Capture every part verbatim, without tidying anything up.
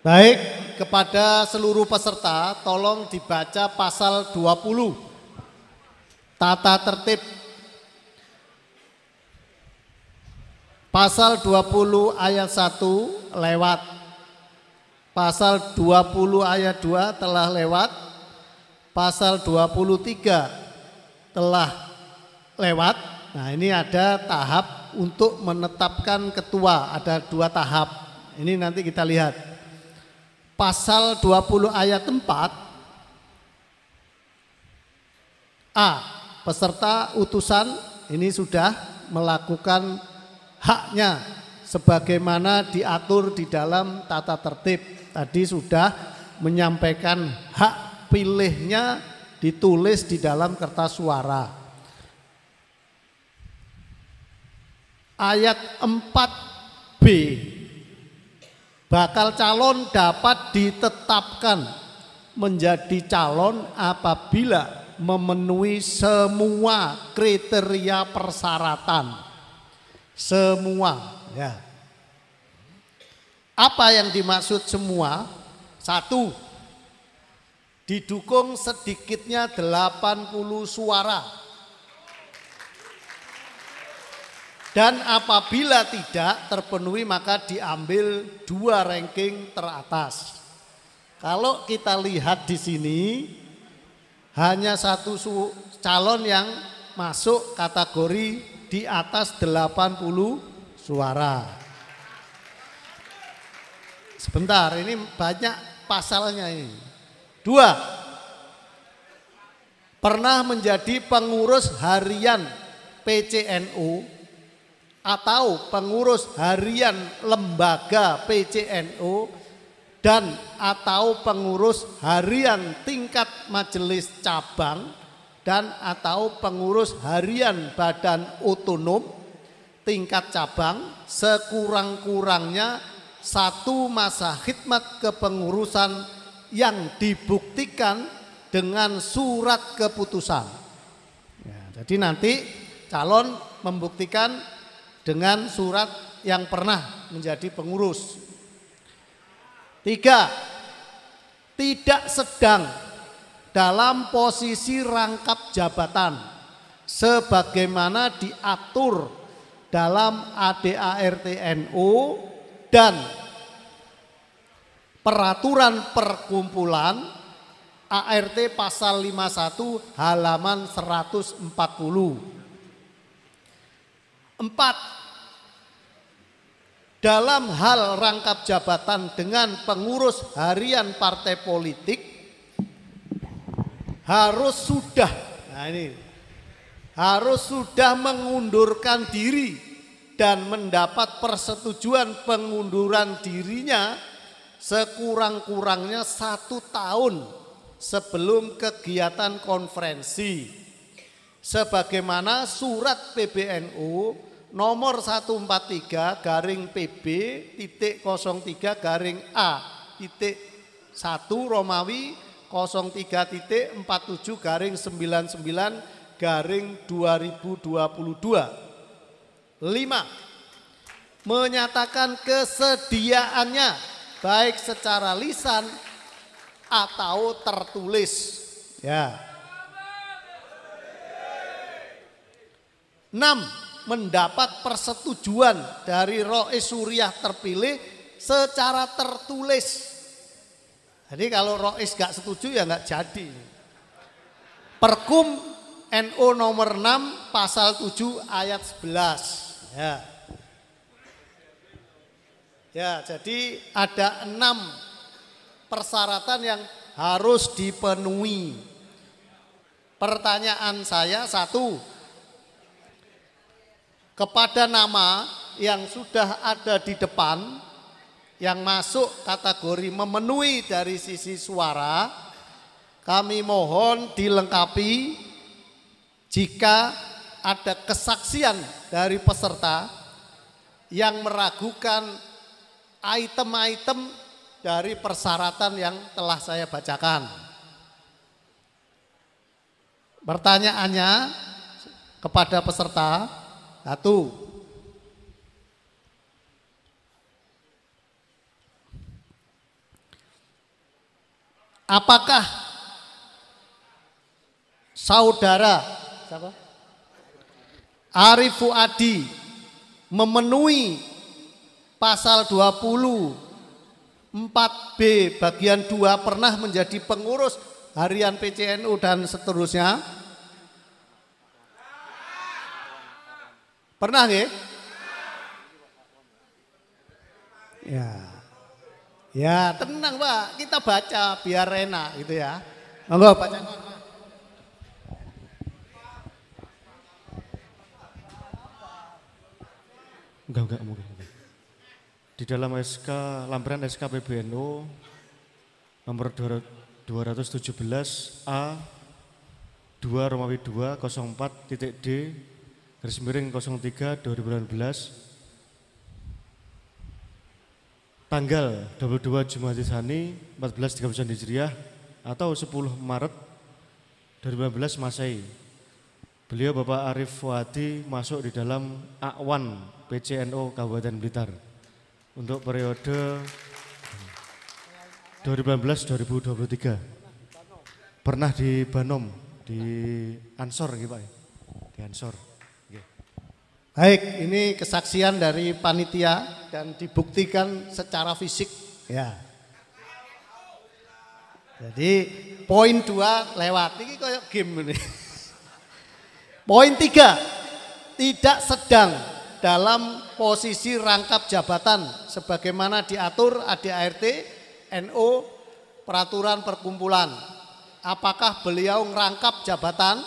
Baik, kepada seluruh peserta tolong dibaca pasal dua puluh tata tertib. Pasal dua puluh ayat satu lewat. Pasal dua puluh ayat dua telah lewat. Pasal dua puluh tiga telah lewat. Nah, ini ada tahap untuk menetapkan ketua, ada dua tahap. Ini nanti kita lihat. Pasal dua puluh ayat empat A, peserta utusan ini sudah melakukan haknya sebagaimana diatur di dalam tata tertib. Tadi sudah menyampaikan hak pilihnya ditulis di dalam kertas suara. Ayat empat B, bakal calon dapat ditetapkan menjadi calon apabila memenuhi semua kriteria persyaratan. Semua, ya. Apa yang dimaksud semua? Satu, didukung sedikitnya delapan puluh suara. Dan apabila tidak terpenuhi maka diambil dua ranking teratas. Kalau kita lihat di sini hanya satu calon yang masuk kategori di atas delapan puluh suara. Sebentar, ini banyak pasalnya ini. Dua, pernah menjadi pengurus harian P C N U atau pengurus harian lembaga P C N U dan atau pengurus harian tingkat majelis cabang dan atau pengurus harian badan otonom tingkat cabang sekurang-kurangnya satu masa khidmat kepengurusan yang dibuktikan dengan surat keputusan. Ya, jadi nanti calon membuktikan dengan surat yang pernah menjadi pengurus. Tiga, tidak sedang dalam posisi rangkap jabatan sebagaimana diatur dalam A D A R T N U dan peraturan perkumpulan A R T pasal lima puluh satu halaman seratus empat puluh. Empat, dalam hal rangkap jabatan dengan pengurus harian partai politik harus sudah, nah ini, harus sudah mengundurkan diri dan mendapat persetujuan pengunduran dirinya sekurang-kurangnya satu tahun sebelum kegiatan konferensi. Sebagaimana surat P B N U nomor seratus empat puluh tiga garing P B titik nol tiga garing A titik satu Romawi nol tiga titik empat tujuh garing sembilan puluh sembilan garing dua ribu dua puluh dua. Lima, menyatakan kesediaannya baik secara lisan atau tertulis. Ya. Enam, mendapat persetujuan dari Rois Suriah terpilih secara tertulis. Jadi kalau Rois gak setuju ya gak jadi. Perkum N U nomor enam pasal tujuh ayat sebelas. Ya. Ya, jadi ada enam persyaratan yang harus dipenuhi. Pertanyaan saya satu, kepada nama yang sudah ada di depan yang masuk kategori memenuhi dari sisi suara, kami mohon dilengkapi jika ada kesaksian dari peserta yang meragukan item-item dari persyaratan yang telah saya bacakan. Pertanyaannya kepada peserta, satu, apakah saudara siapa? Arif Fuadi memenuhi pasal dua puluh empat B bagian dua pernah menjadi pengurus harian P C N U dan seterusnya? Pernah nggih? Ya. Ya, tenang Pak, kita baca biar enak gitu ya. Monggo baca. Enggak, enggak mungkin. Di dalam S K lampiran S K P B N U nomor dua ratus tujuh belas A dua Romawi dua nol empat titik D garis miring nol tiga dua ribu delapan belas tanggal dua puluh dua Jumadil Tsani seribu empat ratus tiga puluh sembilan Hijriah atau sepuluh Maret dua ribu lima belas Masehi. Beliau Bapak Arif Fuadi masuk di dalam Akwan P C N U Kabupaten Blitar untuk periode dua ribu sembilan belas dua ribu dua puluh tiga. Pernah di Banom, di Ansor gitu Pak. Di Ansor. Baik, ini kesaksian dari panitia dan dibuktikan secara fisik ya. Jadi poin dua lewat, ini kayak game ini. Poin tiga, tidak sedang dalam posisi rangkap jabatan sebagaimana diatur A D A R T N U peraturan perkumpulan. Apakah beliau ngerangkap jabatan?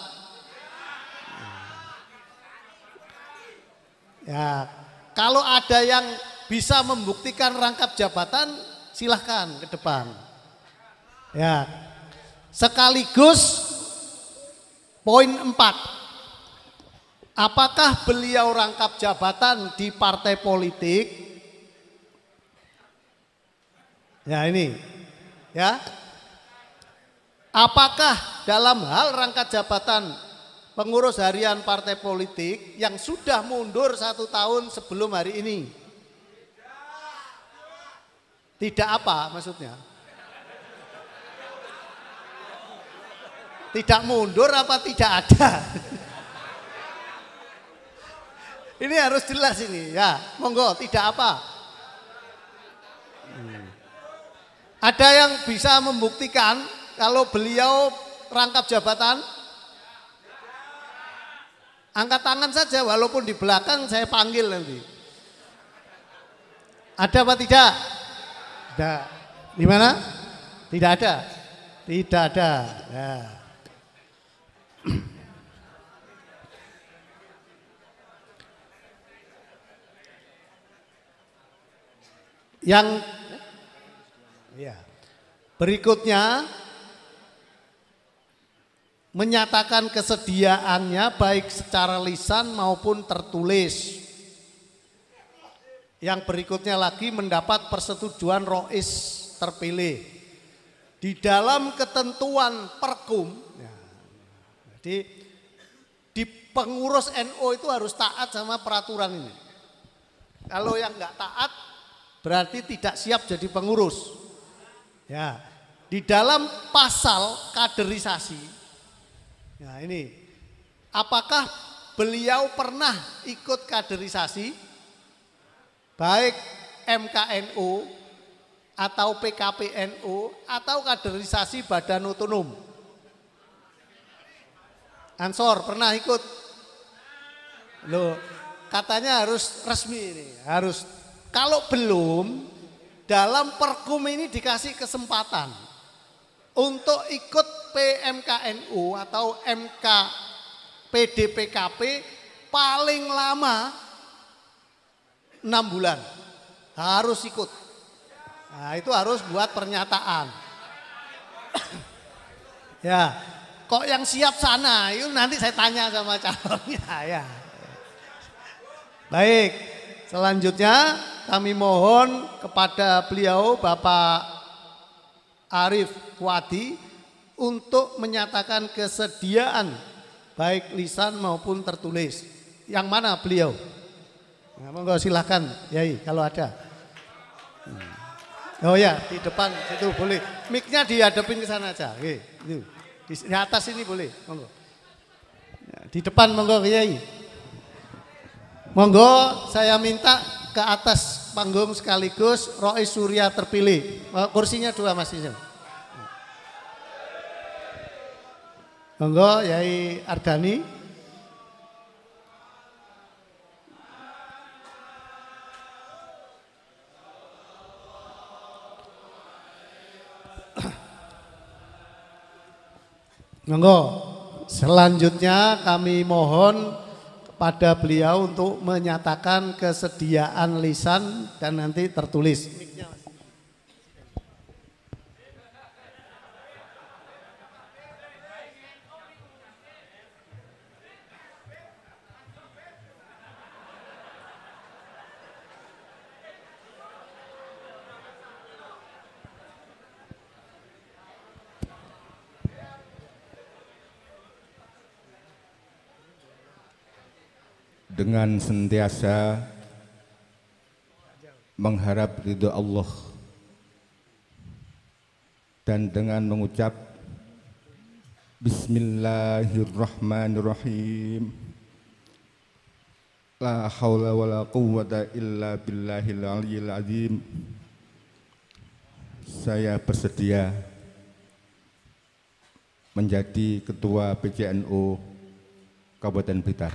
Ya, kalau ada yang bisa membuktikan rangkap jabatan, silahkan ke depan. Ya, sekaligus poin empat, apakah beliau rangkap jabatan di partai politik? Ya ini, ya. Apakah dalam hal rangkap jabatan pengurus harian partai politik yang sudah mundur satu tahun sebelum hari ini? Tidak apa maksudnya? Tidak mundur apa tidak ada? Ini harus jelas ini ya, monggo tidak apa. Hmm. Ada yang bisa membuktikan kalau beliau rangkap jabatan? Angkat tangan saja walaupun di belakang saya panggil nanti. Ada apa tidak? Tidak. Di mana? Tidak ada. Tidak ada. Ya. Yang ya. Berikutnya menyatakan kesediaannya baik secara lisan maupun tertulis. Yang berikutnya lagi mendapat persetujuan Rois terpilih di dalam ketentuan Perkum. Ya, jadi di pengurus N U itu harus taat sama peraturan ini. Kalau yang nggak taat berarti tidak siap jadi pengurus. Ya, di dalam pasal kaderisasi. Nah ini, apakah beliau pernah ikut kaderisasi baik M K N U atau P K P N U atau kaderisasi badan otonom? Ansor pernah ikut? Loh, katanya harus resmi ini, harus. Kalau belum, dalam Perkum ini dikasih kesempatan untuk ikut P M K N U atau M K P D P K P paling lama enam bulan harus ikut. Nah itu harus buat pernyataan. Ya, kok yang siap sana? Itu nanti saya tanya sama calonnya ya. Baik, selanjutnya kami mohon kepada beliau Bapak Arif Fuadi untuk menyatakan kesediaan baik lisan maupun tertulis. Yang mana beliau? Nah, monggo silahkan Yai kalau ada. Hmm. Oh ya, di depan itu boleh. Mic-nya dihadapin ke sana aja. Oke, itu. Di, di atas ini boleh, monggo. Ya, di depan monggo Kiai. Monggo saya minta ke atas panggung sekaligus Rois Surya terpilih. Kursinya dua Mas Isin. Monggo Yai Ardani. Monggo, selanjutnya kami mohon kepada beliau untuk menyatakan kesediaan lisan dan nanti tertulis. Dengan sentiasa mengharap ridho Allah dan dengan mengucap Bismillahirrahmanirrahim, la haula wala quwwata illa billahil aliyyil azim, saya bersedia menjadi Ketua P C N U Kabupaten Blitar.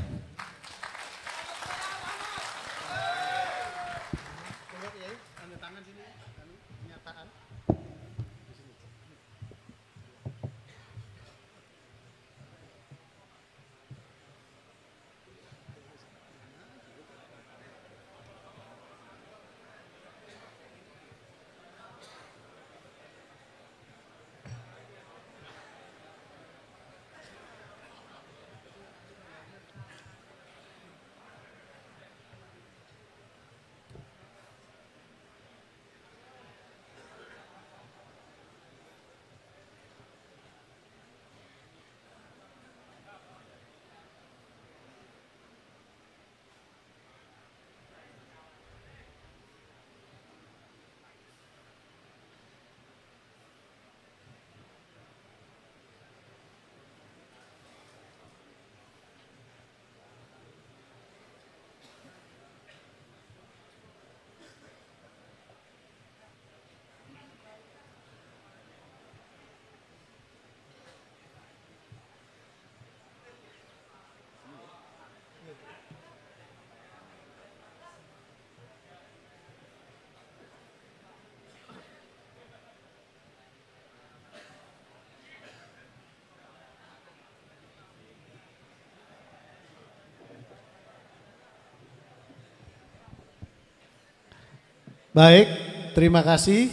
Baik, terima kasih.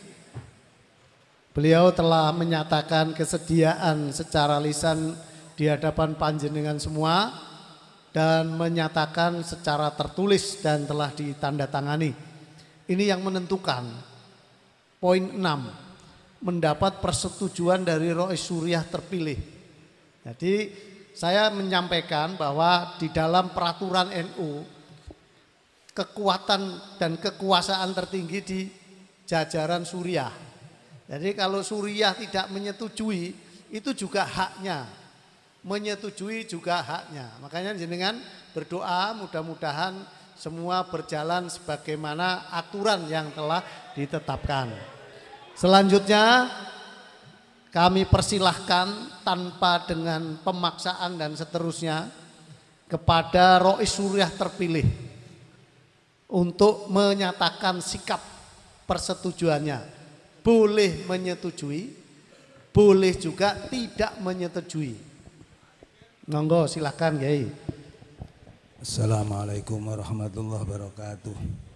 Beliau telah menyatakan kesediaan secara lisan di hadapan panjenengan semua dan menyatakan secara tertulis dan telah ditandatangani. Ini yang menentukan. Poin enam, mendapat persetujuan dari Rois Surya terpilih. Jadi saya menyampaikan bahwa di dalam peraturan N U kekuatan dan kekuasaan tertinggi di jajaran Suriah. Jadi kalau Suriah tidak menyetujui, itu juga haknya. Menyetujui juga haknya. Makanya jenengan berdoa mudah-mudahan semua berjalan sebagaimana aturan yang telah ditetapkan. Selanjutnya kami persilahkan tanpa dengan pemaksaan dan seterusnya kepada Rois Surya terpilih untuk menyatakan sikap persetujuannya. Boleh menyetujui, boleh juga tidak menyetujui. Monggo silakan Kiai. Assalamualaikum warahmatullahi wabarakatuh.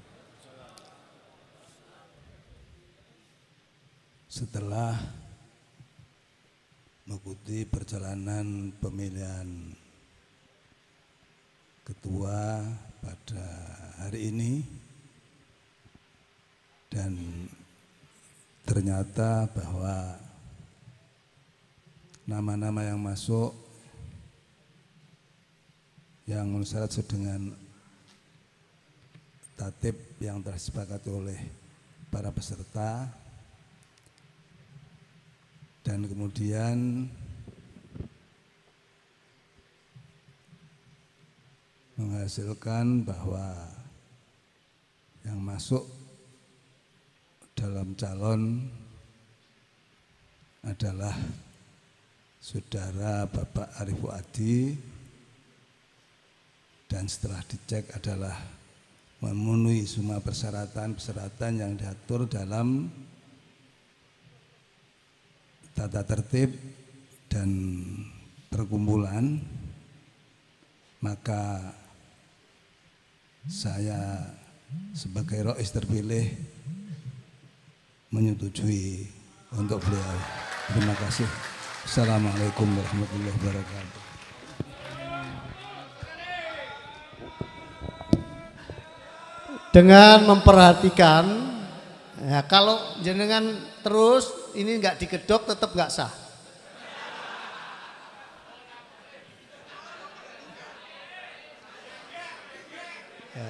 Setelah mengikuti perjalanan pemilihan ketua pada hari ini dan ternyata bahwa nama-nama yang masuk yang memenuhi syarat sesuai dengan tatib yang telah disepakati oleh para peserta, dan kemudian menghasilkan bahwa yang masuk dalam calon adalah saudara Bapak Arif Fuadi, dan setelah dicek adalah memenuhi semua persyaratan-persyaratan yang diatur dalam tata tertib dan perkumpulan, maka saya sebagai rois terpilih menyetujui untuk beliau. Terima kasih. Assalamualaikum warahmatullahi wabarakatuh. Dengan memperhatikan, ya, kalau jenengan terus ini nggak digedok tetap nggak sah. Ya.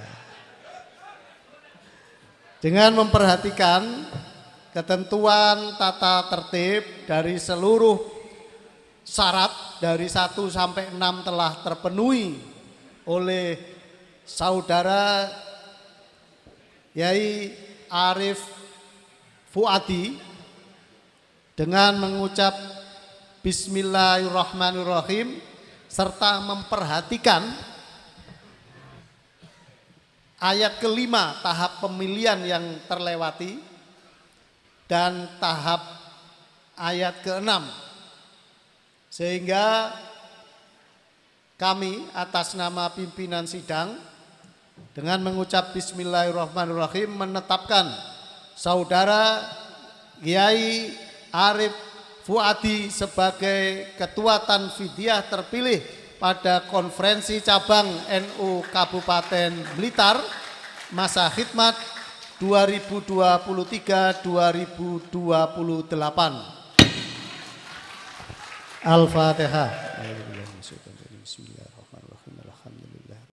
Dengan memperhatikan ketentuan tata tertib dari seluruh syarat dari satu sampai enam telah terpenuhi oleh saudara Yai Arif Fuadi dengan mengucap Bismillahirrahmanirrahim serta memperhatikan ayat kelima tahap pemilihan yang terlewati dan tahap ayat keenam, sehingga kami atas nama pimpinan sidang dengan mengucap Bismillahirrahmanirrahim menetapkan saudara Kiai Arif Fuadi sebagai Ketua Tanfidiyah terpilih pada konferensi cabang N U Kabupaten Blitar masa khidmat dua ribu dua puluh tiga sampai dua ribu dua puluh delapan. Al-Fatihah.